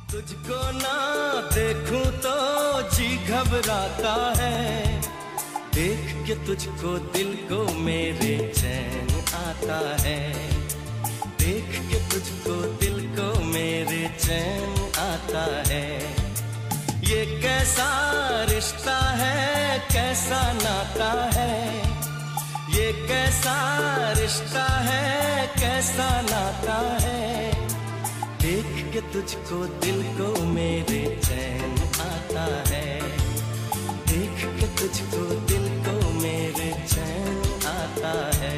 तुझको ना देखूं तो जी घबराता है, देख के तुझको दिल को मेरे चैन आता है, देख के तुझको दिल को मेरे चैन आता है। ये कैसा रिश्ता है, कैसा नाता है, ये कैसा रिश्ता है, कैसा नाता है, देख के तुझको दिल को मेरे चैन आता है, देख के तुझको दिल को मेरे चैन आता है।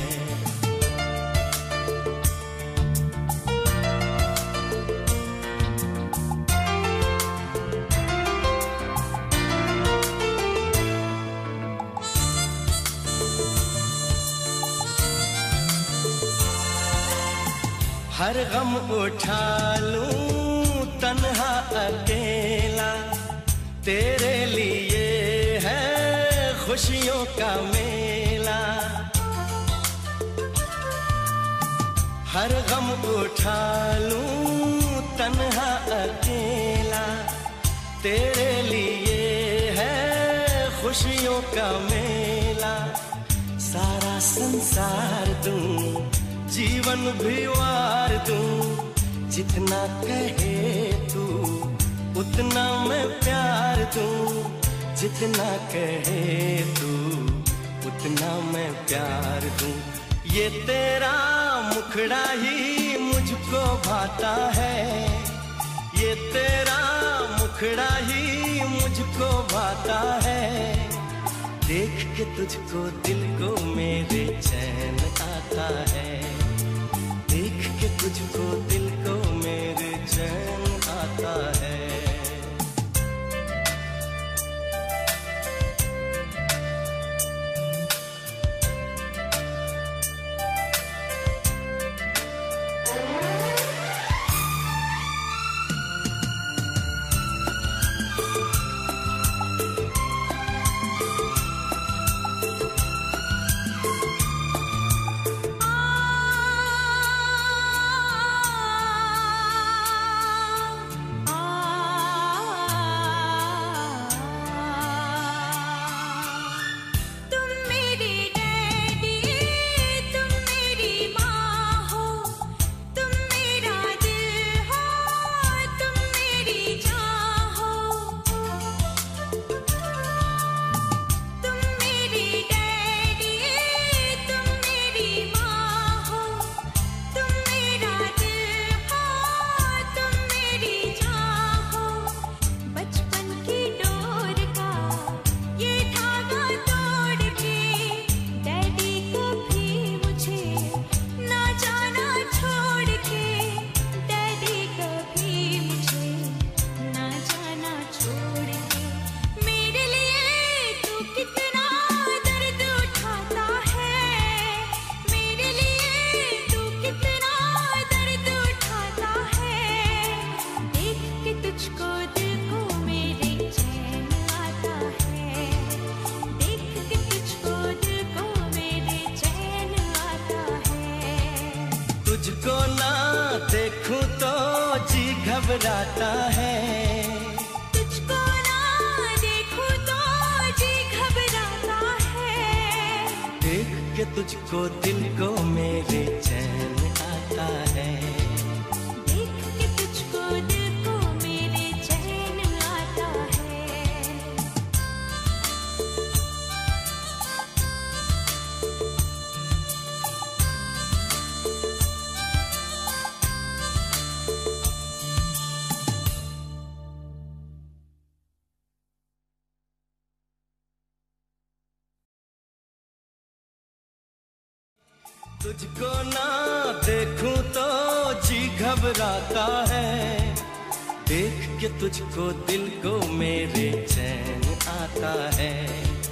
हर गम उठा लूं तन्हा अकेला, तेरे लिए है खुशियों का मेला। हर गम उठा लूं तन्हा अकेला, तेरे लिए है खुशियों का मेला। सारा संसार दूं, जीवन भी वार दूं, जितना कहे तू उतना मैं प्यार दूं, जितना कहे तू उतना मैं प्यार दूं। ये तेरा मुखड़ा ही मुझको भाता है, ये तेरा मुखड़ा ही मुझको भाता है, देख के तुझको दिल को मेरे चैन आता है, देख के तुझको दिल को मेरे चैन आता है। तुझको ना देखूं तो जी घबराता है, तुझको ना देखूं तो जी घबराता है, देख के तुझको दिल को मेरे चैन आता है, देख के तुझको दिल को मेरे चैन आता है। तुझको ना देखूं तो जी घबराता है, देख के तुझको दिल को मेरे चैन आता है,